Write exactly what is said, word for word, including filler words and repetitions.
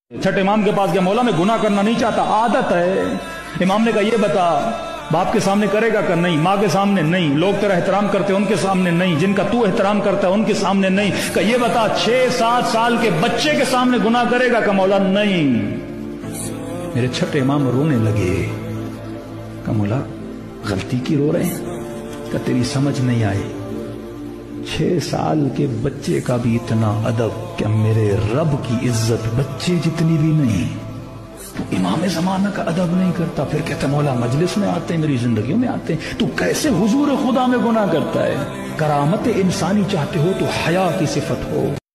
छठे इमाम के पास गया, मौला मैं गुनाह करना नहीं चाहता, आदत है। इमाम ने कहा ये बता, बाप के सामने करेगा कर नहीं, माँ के सामने नहीं, लोग तेरा एहतराम करते हैं उनके सामने नहीं, जिनका तू एहतराम करता है उनके सामने नहीं। कहा ये बता, छह सात साल के बच्चे के सामने गुनाह करेगा? का मौला नहीं। मेरे छठे इमाम रोने लगे। का मौला गलती की रो रहे हैं? का तेरी समझ नहीं आई, छह साल के बच्चे का भी इतना अदब, क्या मेरे रब की इज्जत बच्चे जितनी भी नहीं? तू इमाम ज़माना का अदब नहीं करता, फिर कहता मौला मजलिस में आते हैं, मेरी जिंदगियों में आते हैं, तू कैसे हुजूर खुदा में गुनाह करता है? करामत इंसानी चाहते हो तो हया की सिफत हो।